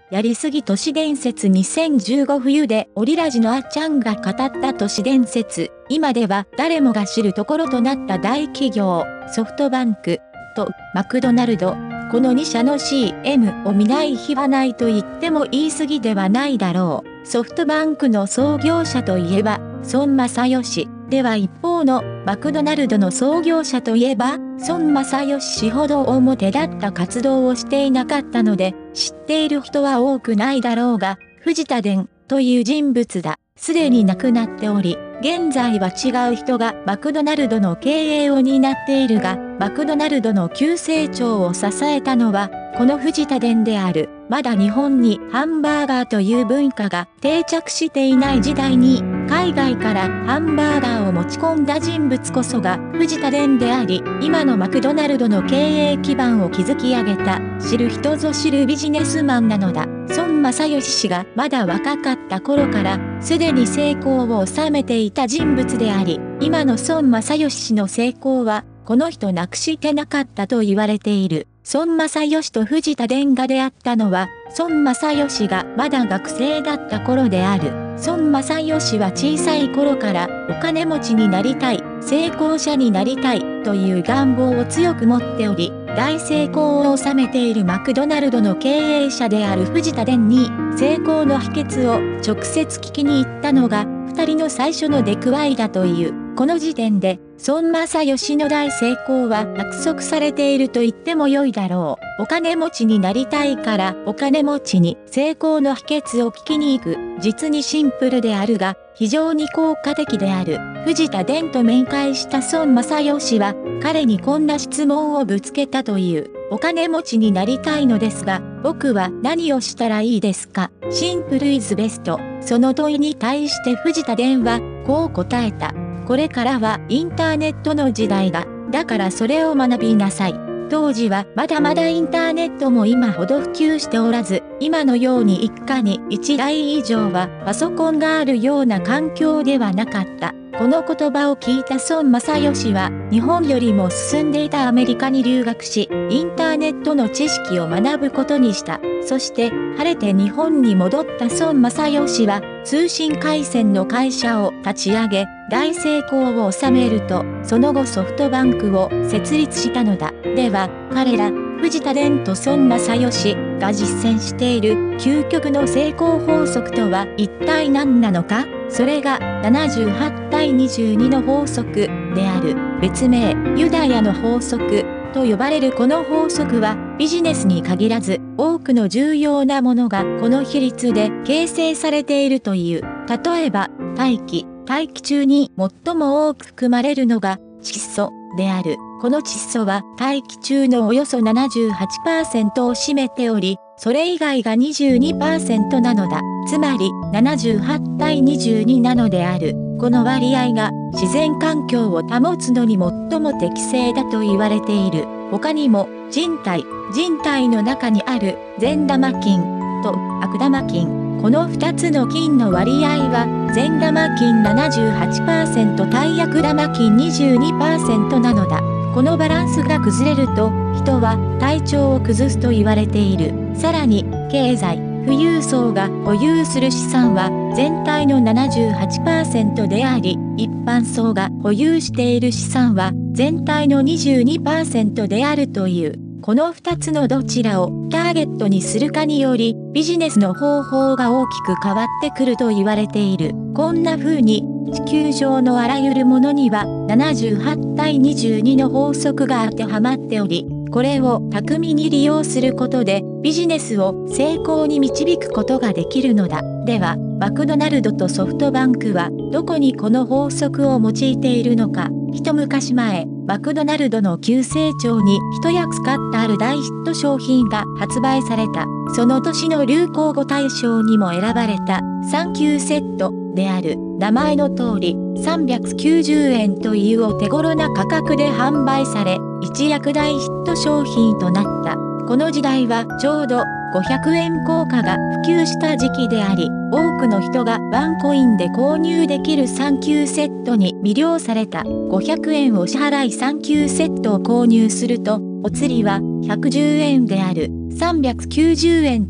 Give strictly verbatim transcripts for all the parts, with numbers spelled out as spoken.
やりすぎ都市伝説にせんじゅうご冬でオリラジのあっちゃんが語った都市伝説、今では誰もが知るところとなった大企業、ソフトバンクとマクドナルド、このに社の シーエム を見ない日はないと言っても言い過ぎではないだろう。ソフトバンクの創業者といえば、孫正義。では一方のマクドナルドの創業者といえば、孫正義氏ほど表立った活動をしていなかったので、知っている人は多くないだろうが、藤田伝という人物だ。すでに亡くなっており、現在は違う人がマクドナルドの経営を担っているが、マクドナルドの急成長を支えたのは、この藤田伝である。まだ日本にハンバーガーという文化が定着していない時代に、海外からハンバーガーを持ち込んだ人物こそが藤田伝であり、今のマクドナルドの経営基盤を築き上げた、知る人ぞ知るビジネスマンなのだ。孫正義氏がまだ若かった頃から、すでに成功を収めていた人物であり、今の孫正義氏の成功は、この人なくしてなかったと言われている。孫正義と藤田伝が出会ったのは、孫正義がまだ学生だった頃である。孫正義は小さい頃からお金持ちになりたい、成功者になりたいという願望を強く持っており、大成功を収めているマクドナルドの経営者である藤田伝に成功の秘訣を直接聞きに行ったのが二人の最初の出くわいだという。この時点で孫正義の大成功は約束されていると言っても良いだろう。お金持ちになりたいからお金持ちに成功の秘訣を聞きに行く。実にシンプルであるが非常に効果的である。藤田伝と面会した孫正義は彼にこんな質問をぶつけたという。お金持ちになりたいのですが、僕は何をしたらいいですか？シンプルイズベスト。その問いに対して藤田伝はこう答えた。これからはインターネットの時代だ。だからそれを学びなさい。当時はまだまだインターネットも今ほど普及しておらず、今のように一家に一台以上はパソコンがあるような環境ではなかった。この言葉を聞いた孫正義は、日本よりも進んでいたアメリカに留学し、インターネットの知識を学ぶことにした。そして、晴れて日本に戻った孫正義は、通信回線の会社を立ち上げ、大成功を収めると、その後ソフトバンクを設立したのだ。では、彼ら、藤田伝と孫正義が実践している究極の成功法則とは一体何なのか？それがななじゅうはちたいにじゅうにの法則である。別名、ユダヤの法則と呼ばれるこの法則はビジネスに限らず多くの重要なものがこの比率で形成されているという。例えば、大気。大気中に最も多く含まれるのが窒素である。この窒素は大気中のおよそ ななじゅうはちパーセント を占めており、それ以外が にじゅうにパーセント なのだ。つまりななじゅうはちたいにじゅうになのである。この割合が自然環境を保つのに最も適正だと言われている。他にも人体、人体の中にある善玉菌と悪玉菌。このふたつの菌の割合は善玉菌 ななじゅうはちパーセント 対悪玉菌 にじゅうにパーセント なのだ。このバランスが崩れると人は体調を崩すと言われている。さらに経済、富裕層が保有する資産は全体の ななじゅうはちパーセント であり、一般層が保有している資産は全体の にじゅうにパーセント であるという。このふたつのどちらをターゲットにするかによりビジネスの方法が大きく変わってくると言われている。こんな風に地球上のあらゆるものにはななじゅうはちたいにじゅうにの法則が当てはまっており、これを巧みに利用することでビジネスを成功に導くことができるのだ。では、マクドナルドとソフトバンクはどこにこの法則を用いているのか。一昔前、マクドナルドの急成長に一役買ったある大ヒット商品が発売された。その年の流行語大賞にも選ばれたサンキューセットである。名前の通りさんびゃくきゅうじゅうえんというお手頃な価格で販売され、一躍大ヒット商品となった。この時代はちょうどごひゃくえん硬貨が普及した時期であり、多くの人がワンコインで購入できるサンキューセットに魅了された。ごひゃくえんを支払いサンキューセットを購入すると、お釣りはひゃくじゅうえんである。さんびゃくきゅうじゅうえん対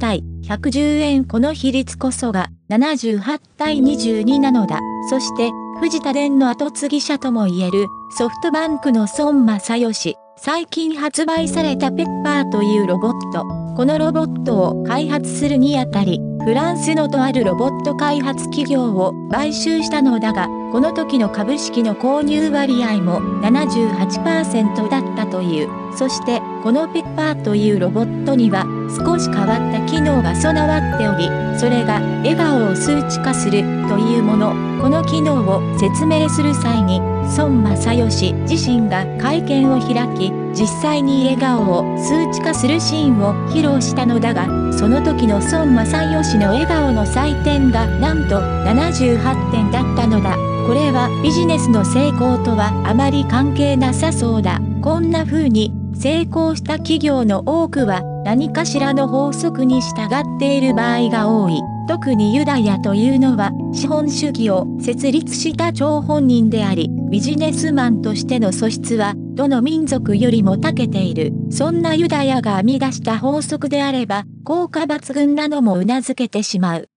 ひゃくじゅうえん。この比率こそがななじゅうはちたいにじゅうになのだ。そして、藤田電の後継ぎ者とも言えるソフトバンクの孫正義。最近発売されたペッパーというロボット。このロボットを開発するにあたり、フランスのとあるロボット開発企業を買収したのだが、この時の株式の購入割合も ななじゅうはちパーセント だったという。そして、このペッパーというロボットには少し変わった機能が備わっており、それが笑顔を数値化するというもの。この機能を説明する際に、孫正義自身が会見を開き、実際に笑顔を数値化するシーンを披露したのだが、その時の孫正義の笑顔の採点がなんとななじゅうはってんだったのだ。これはビジネスの成功とはあまり関係なさそうだ。こんな風に成功した企業の多くは何かしらの法則に従っている場合が多い。特にユダヤというのは資本主義を設立した張本人であり、ビジネスマンとしての素質はどの民族よりも長けている。そんなユダヤが編み出した法則であれば効果抜群なのも頷けてしまう。